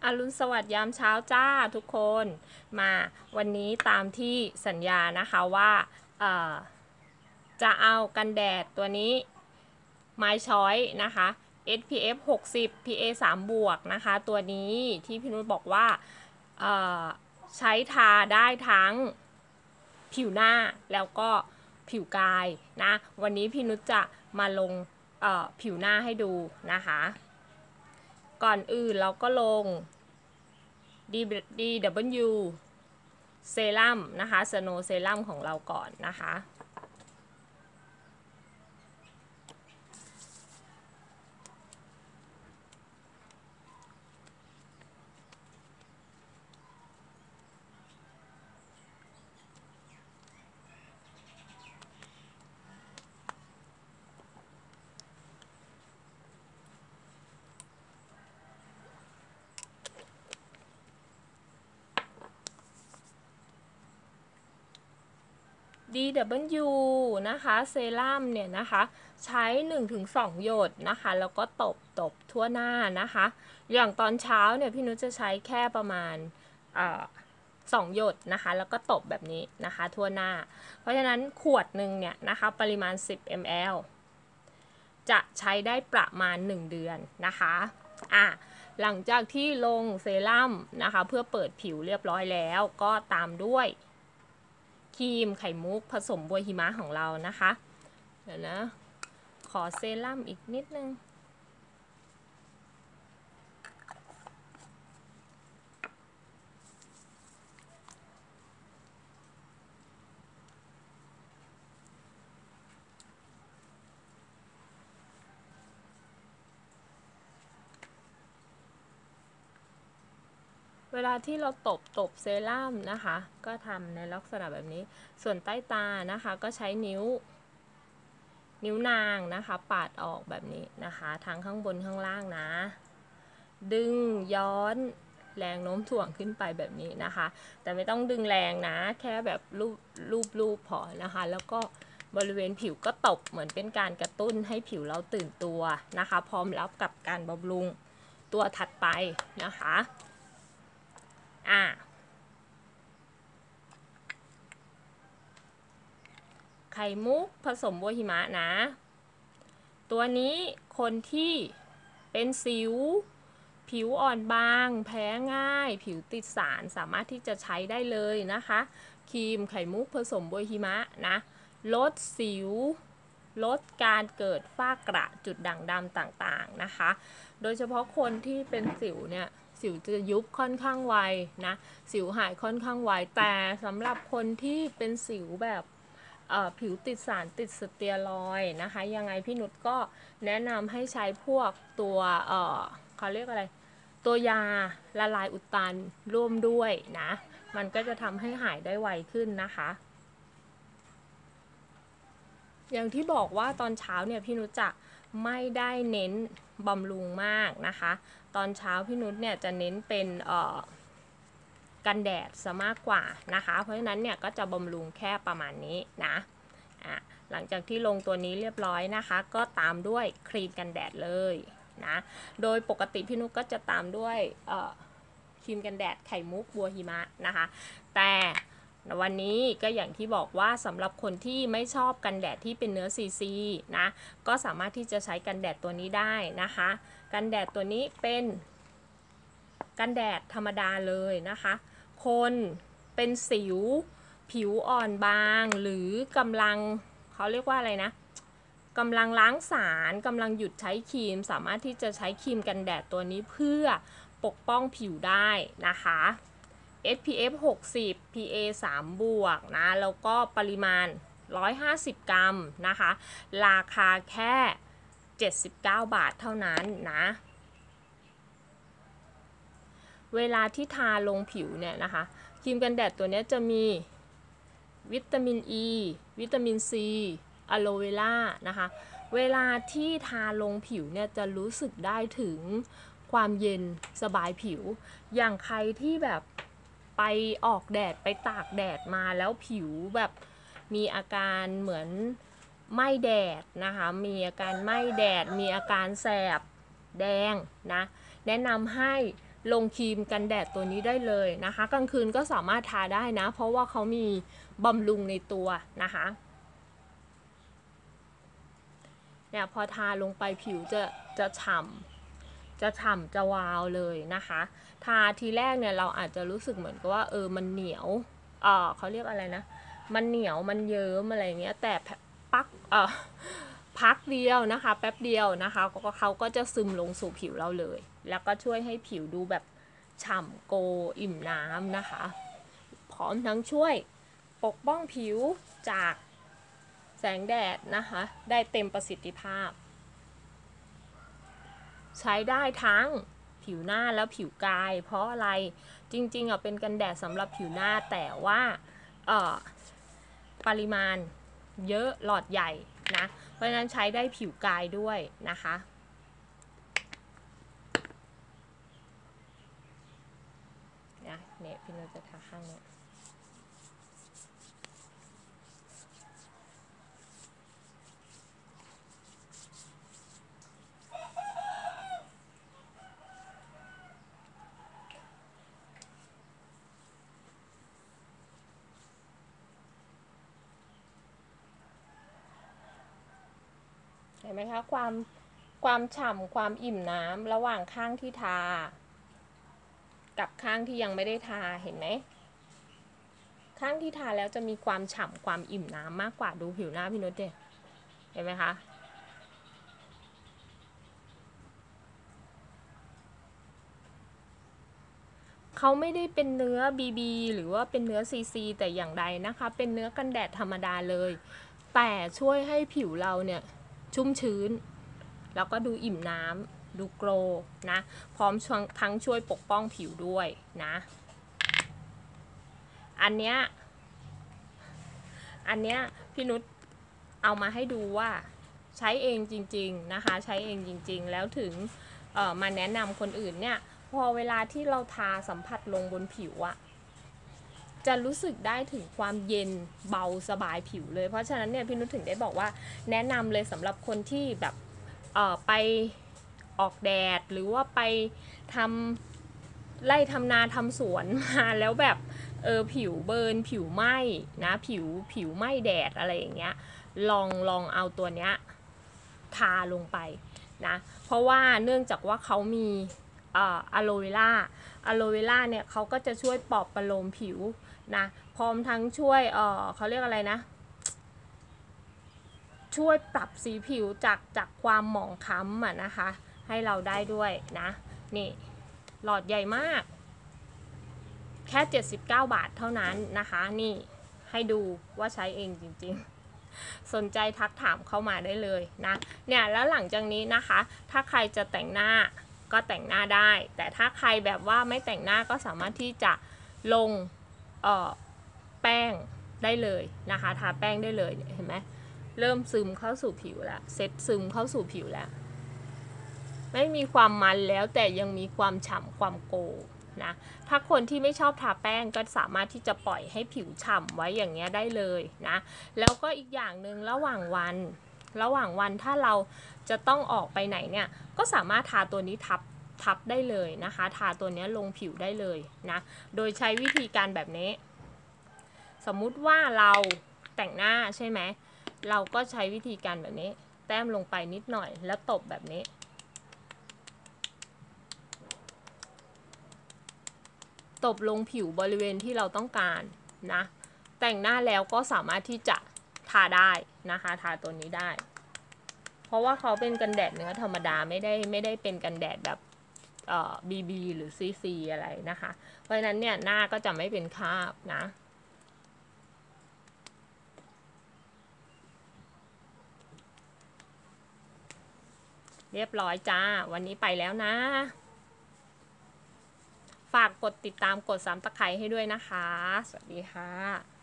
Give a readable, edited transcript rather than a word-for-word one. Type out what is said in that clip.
อรุณสวัสดิ์ยามเช้าจ้าทุกคนมาวันนี้ตามที่สัญญานะคะว่าจะเอากันแดดตัวนี้ My Choice นะคะ SPF 60 PA 3 บวกนะคะตัวนี้ที่พี่นุชบอกว่าใช้ทาได้ทั้งผิวหน้าแล้วก็ผิวกายนะวันนี้พี่นุชจะมาลงผิวหน้าให้ดูนะคะก่อนอื่นเราก็ลง DW เซรั่มนะคะสโนว์เซรั่มของเราก่อนนะคะ DW นะคะเซรั่มเนี่ยนะคะใช้ 1-2 หยดนะคะแล้วก็ตบทั่วหน้านะคะอย่างตอนเช้าเนี่ยพี่นุชจะใช้แค่ประมาณ2 หยดนะคะแล้วก็ตบแบบนี้นะคะทั่วหน้าเพราะฉะนั้นขวดหนึ่งเนี่ยนะคะปริมาณ10 ml จะใช้ได้ประมาณ1 เดือนนะคะหลังจากที่ลงเซรั่มนะคะเพื่อเปิดผิวเรียบร้อยแล้วก็ตามด้วยครีมไข่มุกผสมบัวหิมะของเรานะคะเดี๋ยวนะขอเซรั่มอีกนิดนึงเวลาที่เราตบเซรั่มนะคะก็ทำในลักษณะแบบนี้ส่วนใต้ตานะคะก็ใช้นิ้วนางนะคะปาดออกแบบนี้นะคะทั้งข้างบนข้างล่างนะดึงย้อนแรงโน้มถ่วงขึ้นไปแบบนี้นะคะแต่ไม่ต้องดึงแรงนะแค่แบบรูปพอนะคะแล้วก็บริเวณผิวก็ตบเหมือนเป็นการกระตุ้นให้ผิวเราตื่นตัวนะคะพร้อมรับกับการบำรุงตัวถัดไปนะคะไข่มุกผสมบัวหิมะนะตัวนี้คนที่เป็นสิวผิวอ่อนบางแพ้ง่ายผิวติดสารสามารถที่จะใช้ได้เลยนะคะครีมไข่มุกผสมบัวหิมะนะลดสิวลดการเกิดฝ้ากระจุดด่างดำต่างๆนะคะโดยเฉพาะคนที่เป็นสิวเนี่ยสิวจะยุบค่อนข้างไวนะสิวหายค่อนข้างไวแต่สำหรับคนที่เป็นสิวแบบผิวติดสารติดสเตียรอยด์นะคะยังไงพี่นุชก็แนะนำให้ใช้พวกตัวเขาเรียกอะไรตัวยาละลายอุดตันร่วมด้วยนะมันก็จะทำให้หายได้ไวขึ้นนะคะอย่างที่บอกว่าตอนเช้าเนี่ยพี่นุชจะไม่ได้เน้นบำรุงมากนะคะตอนเช้าพี่นุชเนี่ยจะเน้นเป็นกันแดดซะมากกว่านะคะเพราะฉะนั้นเนี่ยก็จะบำรุงแค่ประมาณนี้นะหลังจากที่ลงตัวนี้เรียบร้อยนะคะก็ตามด้วยครีมกันแดดเลยนะโดยปกติพี่นุชก็จะตามด้วยครีมกันแดดไข่มุกบัวหิมะนะคะแต่วันนี้ก็อย่างที่บอกว่าสำหรับคนที่ไม่ชอบกันแดดที่เป็นเนื้อCCนะก็สามารถที่จะใช้กันแดดตัวนี้ได้นะคะกันแดดตัวนี้เป็นกันแดดธรรมดาเลยนะคะคนเป็นสิวผิวอ่อนบางหรือกำลังเขาเรียกว่าอะไรนะกำลังล้างสารกำลังหยุดใช้ครีมสามารถที่จะใช้ครีมกันแดดตัวนี้เพื่อปกป้องผิวได้นะคะ SPF 60 PA 3 บวกนะแล้วก็ปริมาณ150 กรัมนะคะราคาแค่79 บาทเท่านั้นนะเวลาที่ทาลงผิวเนี่ยนะคะครีมกันแดดตัวนี้จะมีวิตามินอ e, วิตามินซีอะโลเวล่านะคะเวลาที่ทาลงผิวเนี่ยจะรู้สึกได้ถึงความเย็นสบายผิวอย่างใครที่แบบไปออกแดดไปตากแดดมาแล้วผิวแบบมีอาการเหมือนไหม้แดดนะคะมีอาการไหม้แดดมีอาการแสบแดงนะแนะนำให้ลงครีมกันแดดตัวนี้ได้เลยนะคะกลางคืนก็สามารถทาได้นะเพราะว่าเขามีบำรุงในตัวนะคะเนี่ยพอทาลงไปผิวจะฉ่ำจะวาวเลยนะคะทาทีแรกเนี่ยเราอาจจะรู้สึกเหมือนกับว่ามันเหนียวเขาเรียกอะไรนะมันเหนียวมันเยิ้มอะไรเงี้ยแต่พักเดียวนะคะแป๊บเดียวนะคะเขาก็จะซึมลงสู่ผิวเราเลยแล้วก็ช่วยให้ผิวดูแบบฉ่ำโกอิ่มน้ำนะคะพร้อมทั้งช่วยปกป้องผิวจากแสงแดดนะคะได้เต็มประสิทธิภาพใช้ได้ทั้งผิวหน้าแล้วผิวกายเพราะอะไรจริงๆเป็นกันแดดสำหรับผิวหน้าแต่ว่าปริมาณเยอะหลอดใหญ่นะเพราะฉะนั้นใช้ได้ผิวกายด้วยนะคะเนี่ยพี่นุชจะทาข้างเนี่ยเห็นไหมคะความฉ่ำความอิ่มน้ำระหว่างข้างที่ทากับข้างที่ยังไม่ได้ทาเห็นไหมข้างที่ทาแล้วจะมีความฉ่ำความอิ่มน้ำมากกว่าดูผิวหน้าพี่นุชเนี่ยเห็นไหมคะเขาไม่ได้เป็นเนื้อ BB หรือว่าเป็นเนื้อ CC แต่อย่างใดนะคะเป็นเนื้อกันแดดธรรมดาเลยแต่ช่วยให้ผิวเราเนี่ยชุ่มชื้นแล้วก็ดูอิ่มน้ำดูโกลว์นะพร้อมทั้งช่วยปกป้องผิวด้วยนะอันเนี้ยพี่นุชเอามาให้ดูว่าใช้เองจริงๆนะคะใช้เองจริงๆแล้วถึงมาแนะนำคนอื่นเนี่ยพอเวลาที่เราทาสัมผัสลงบนผิวอะจะรู้สึกได้ถึงความเย็นเบาสบายผิวเลยเพราะฉะนั้นเนี่ยพี่นุชถึงได้บอกว่าแนะนำเลยสำหรับคนที่แบบไปออกแดดหรือว่าไปทำไร่ทำนาทำสวนมาแล้วแบบผิวเบิร์นผิวไหม้นะผิวไหม้แดดอะไรอย่างเงี้ยลองเอาตัวเนี้ยทาลงไปนะเพราะว่าเนื่องจากว่าเขามีอะโลเวล่าเนี่ยเขาก็จะช่วยปลอบประโลมผิวนะพร้อมทั้งช่วยเขาเรียกอะไรนะช่วยปรับสีผิวจากความหมองคล้ำนะคะให้เราได้ด้วยนะนี่หลอดใหญ่มากแค่79 บาทเท่านั้นนะคะนี่ให้ดูว่าใช้เองจริงๆสนใจทักถามเข้ามาได้เลยนะเนี่ยแล้วหลังจากนี้นะคะถ้าใครจะแต่งหน้าก็แต่งหน้าได้แต่ถ้าใครแบบว่าไม่แต่งหน้าก็สามารถที่จะลงแป้งได้เลยนะคะทาแป้งได้เลยเห็นไหมเริ่มซึมเข้าสู่ผิวแล้วเซ็ตซึมเข้าสู่ผิวแล้วไม่มีความมันแล้วแต่ยังมีความฉ่ำความโกนะถ้าคนที่ไม่ชอบทาแป้งก็สามารถที่จะปล่อยให้ผิวฉ่ำไว้อย่างเงี้ยได้เลยนะแล้วก็อีกอย่างหนึ่งระหว่างวันถ้าเราจะต้องออกไปไหนเนี่ยก็สามารถทาตัวนี้ทับได้เลยนะคะทาตัวนี้ลงผิวได้เลยนะโดยใช้วิธีการแบบนี้สมมุติว่าเราแต่งหน้าใช่ไหมเราก็ใช้วิธีการแบบนี้แต้มลงไปนิดหน่อยแล้วตบแบบนี้ตบลงผิวบริเวณที่เราต้องการนะแต่งหน้าแล้วก็สามารถที่จะทาได้นะคะทาตัวนี้ได้เพราะว่าเขาเป็นกันแดดเนื้อธรรมดาไม่ได้เป็นกันแดดแบบBB หรือ CC อะไรนะคะเพราะฉะนั้นเนี่ยหน้าก็จะไม่เป็นคราบนะเรียบร้อยจ้าวันนี้ไปแล้วนะฝากกดติดตามกดซับสไครบ์ให้ด้วยนะคะสวัสดีค่ะ